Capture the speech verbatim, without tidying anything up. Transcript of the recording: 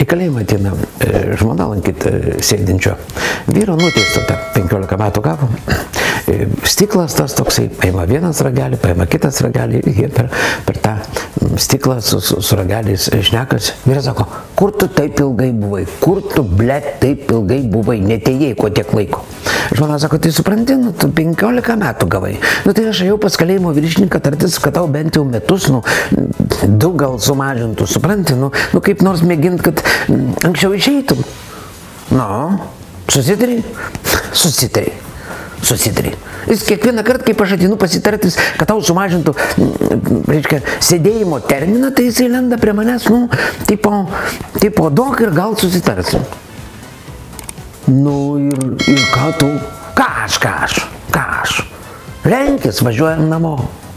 kalėjimą ateina žmona lankyti sėdinčio vyro, nuteisto tą penkiolika metų gavo. Stiklas tas toksai, paima vienas ragelį, paima kitas ragelį, jie per, per tą stiklą su, su, su rageliais šnekas. Vyras sako, kur tu taip ilgai buvai, kur tu, blet, taip ilgai buvai, netėjai, ko tiek laiko. Žmona sako, tai supranti, nu, tu penkiolika metų gavai. Nu, tai aš jau pas kalėjimo viršininką tartis, kad tau bent jau metus, nu, daug gal sumažintų, supranti, nu, nu kaip nors mėgint, kad anksčiau išeitum. Nu, susitari, susitari, susitari. Jis kiekvieną kartą, kai aš ateinu pasitartis, kad tau sumažintų, reiškia, sėdėjimo terminą, tai jisai lenda prie manęs, nu, tipo, tipo, duok ir gal susitarsim. Nu, ir, ir ką tu? Ką aš, ką aš, ką aš? Renkis, važiuojam namo.